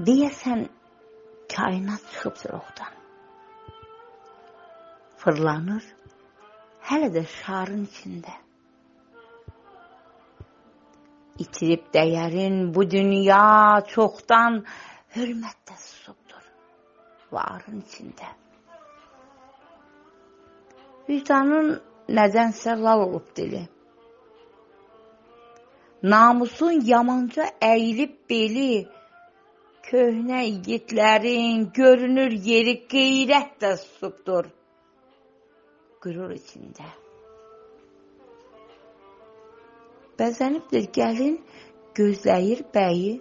Deyəsən kainat çıxıb çoxdan. Fırlanır, hələ də şarın içində. İtirib dəyərin bu dünya çoxdan hörmətlə susubdur varın içində. Vicdanın nədənsə lal olub dili. Namusun yamanca əyilib beli, köhnə igidlərin görünür yeri qeyrətlə susubdur qürur içində. Bəzənibdir gəlin, gözləyir bəyi.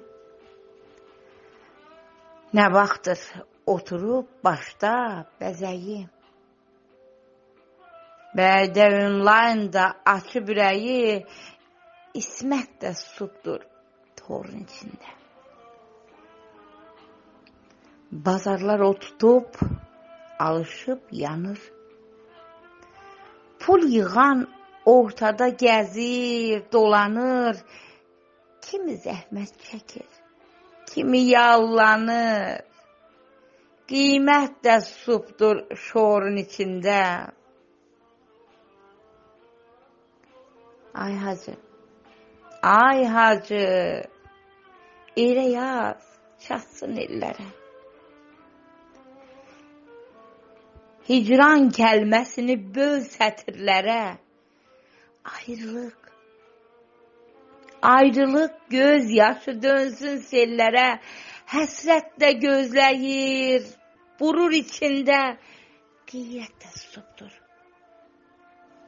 Nə vaxtdır oturub başda bəzəyi. Bəydə ünlayında açıb ürəyi, İsmət də susubdur torun içində. Bazarlar o tutub, alışıb yanır. Pul yığan ortada gəzir, dolanır. Kimi zəhmət çəkir, kimi yallanır. Qiymət də susubdur şorun içində. Ay hacı, ay hacı, elə yaz, çatsın ellərə. Hicran kəlməsini böl sətirlərə. Ayrılıq göz yaşı dönsün sellərə. Həsrət də gözləyir, burur içində. Qeyrət də susubdur,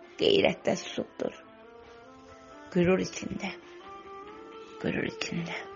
qeyrət də susubdur. Qürur içində, qürur içində.